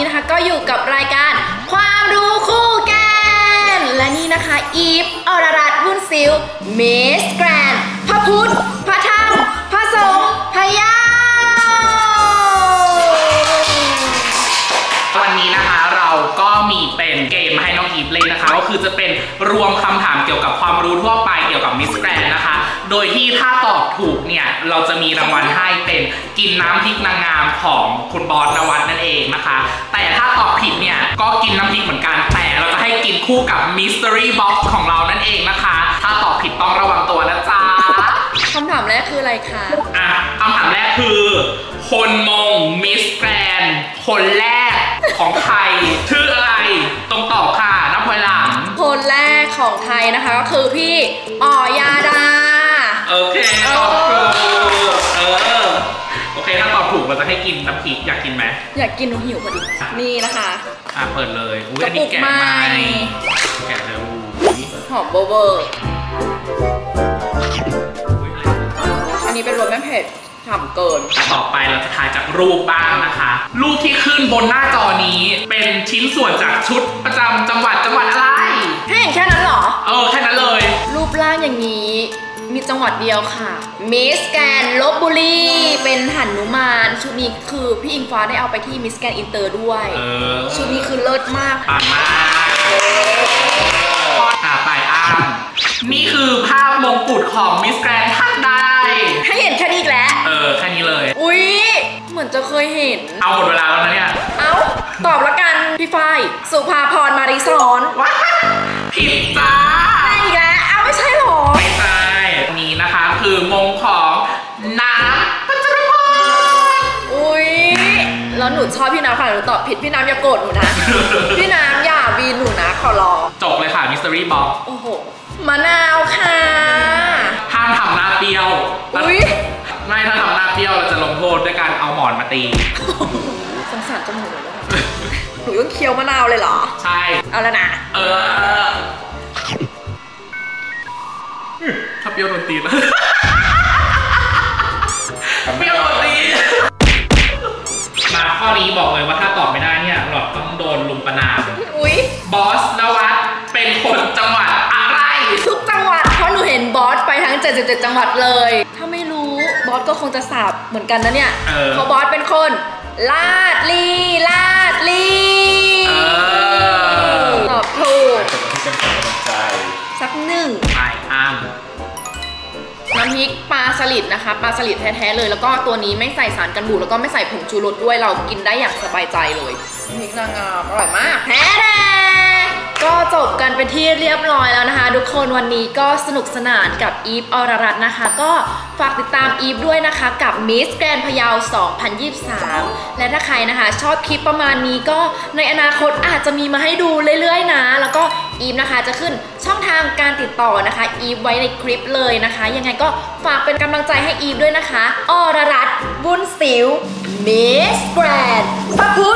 นี้นะคะก็อยู่กับรายการความรู้คู่กันและนี่นะคะอีฟอรรัตน์วุ่นซิลมิสแกรนด์พระพุทธพระธรรมพระสงฆ์พระยาวันนี้นะคะเราก็มีเป็นเกมให้น้องอีฟเล่นนะคะก็คือจะเป็นรวมคำถามเกี่ยวกับความรู้ทั่วไปเกี่ยวกับมิสแกรนด์นะคะโดยที่ถ้าตอบถูกเนี่ยเราจะมีรางวัลให้เป็นกินน้ำพริกนางงามของคุณบอสนวัตนั่นเองนะคะแต่ถ้าตอบผิดเนี่ยก็กินน้ำพริกเหมือนกันแต่เราจะให้กินคู่กับ Mystery Box ของเรานั่นเองนะคะถ้าตอบผิดต้องระวังตัวนะจ๊ะคำถามแรกคืออะไรคะคำถามแรกคือคนมงมิสแกรนด์คนแรกของไทยชื่ออะไรตรงตอบค่ะนับถอยหลังคนแรกของไทยนะคะก็คือพี่อ๋อยาดาโอเคตอบถูกโอเคถ้าตอบถูกเราจะให้กินน้ำพริกอยากกินไหมอยากกินหนูหิวพอดีนี่นะคะเปิดเลยอุ้ยอันนี้แกะไหมแกะเลยหอมเบอร์อันนี้เป็นรสแม่เผ็ดฉ่ำเกินต่อไปเราจะถ่ายจากรูปบ้างนะคะรูปที่ขึ้นบนหน้าจอนี้เป็นชิ้นส่วนจากชุดประจำจังหวัดอะไรให้เห็นแค่นั้นเหรอแค่นั้นเลยรูปร่างอย่างนี้มีจังหวัดเดียวค่ะมิสแกรนด์ลพบุรีเป็นหนุมานชุดนี้คือพี่อิงฟ้าได้เอาไปที่มิสแกรนด์อินเตอร์ด้วยชุดนี้คือเลิศมากปังมากไปนี่คือภาพมงกุฎของมิสแกรนด์ท่านใดให้เห็นแค่นี้อีกแล้วแค่นี้เลยอุ๊ยเหมือนจะเคยเห็นเอาหมดเวลาแล้วนะเนี่ยตอบละกันพี่ฝ้ายสุภาพรมาริสอนผิดจ้าได้อีกแล้วไม่ใช่หรอไม่ใช่นี้นะคะคือมงของน้ำปัจจุบันอุ๊ยแล้วหนูชอบพี่น้ำค่ะหนูตอบผิดพี่น้ำอย่าโกรธหนูนะพี่น้ำอย่าวีนหนูนะขอร้องจบเลยค่ะ Mystery Box โอ้โหมะนาวค่ะห้ามทำหน้าเปรี้ยวอุ๊ยไม่ถ้าทำหน้าเปรี้ยวเราจะลงโทษด้วยการเอาหมอนมาตีสงสารจมูกเลยหนูต้องเคี้ยวมะนาวเลยเหรอใช่เอาละนะถ้าเปรี้ยวโดนตีแล้วเปรี้ยวโดนตีมาข้อนี้บอกเลยว่าถ้าตอบไม่ได้เนี่ยหลอดต้องโดนลุมประณามบอสนวัตเป็นคนจังหวัดอะไรทุกจังหวัดเพราะหนูเห็นบอสไปทั้ง77จังหวัดเลยถ้าไม่รู้บอสก็คงจะสาบเหมือนกันนะเนี่ยเพราะบอสเป็นคนลาดลีตอบถูกสักหนึ่งน้ำพริกปลาสลิดนะคะปลาสลิดแท้ๆเลยแล้วก็ตัวนี้ไม่ใส่สารกันบูดแล้วก็ไม่ใส่ผงชูรสด้วยเรากินได้อย่างสบายใจเลยน้ำพริกนางงามอร่อยมากแท้ก็จบกันเป็นที่เรียบร้อยแล้วนะคะทุกคนวันนี้ก็สนุกสนานกับอีฟอรรัตน์นะคะก็ฝากติดตามอีฟด้วยนะคะกับมิสแกรนด์พะเยา2023และถ้าใครนะคะชอบคลิปประมาณนี้ก็ในอนาคตอาจจะมีมาให้ดูเรื่อยๆนะแล้วก็อีฟนะคะจะขึ้นช่องทางการติดต่อนะคะอีฟไว้ในคลิปเลยนะคะยังไงก็ฝากเป็นกำลังใจให้อีฟด้วยนะคะอรรัตน์วุ่นซิลมิสแกรนด์พระพุทธ